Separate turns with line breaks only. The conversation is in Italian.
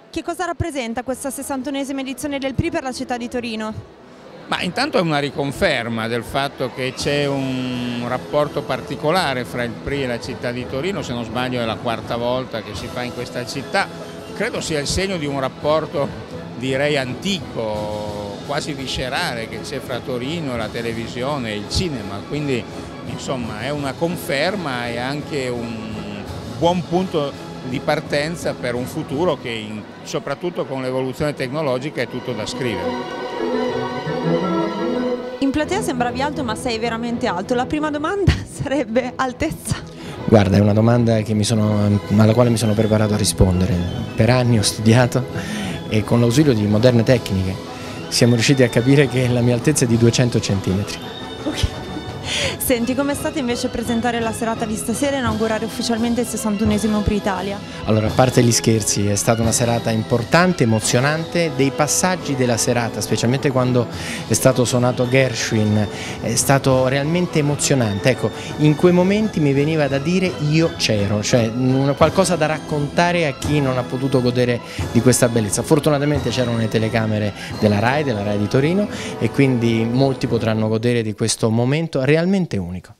Che cosa rappresenta questa 61esima edizione del Prix per la città di Torino?
Ma intanto è una riconferma del fatto che c'è un rapporto particolare fra il Prix e la città di Torino, se non sbaglio è la quarta volta che si fa in questa città, credo sia il segno di un rapporto direi antico, quasi viscerale che c'è fra Torino, la televisione e il cinema, quindi insomma è una conferma e anche un buon punto di partenza per un futuro che soprattutto con l'evoluzione tecnologica è tutto da scrivere.
In platea sembravi alto, ma sei veramente alto. La prima domanda sarebbe altezza.
Guarda, è una domanda alla quale mi sono preparato a rispondere. Per anni ho studiato e con l'ausilio di moderne tecniche siamo riusciti a capire che la mia altezza è di 200 centimetri.
Ok. Senti, com'è stato invece presentare la serata di stasera e inaugurare ufficialmente il 61esimo Prix Italia?
Allora, a parte gli scherzi, è stata una serata importante, emozionante, dei passaggi della serata, specialmente quando è stato suonato Gershwin, è stato realmente emozionante. Ecco, in quei momenti mi veniva da dire io c'ero, cioè qualcosa da raccontare a chi non ha potuto godere di questa bellezza. Fortunatamente c'erano le telecamere della RAI di Torino, e quindi molti potranno godere di questo momento realmente unico.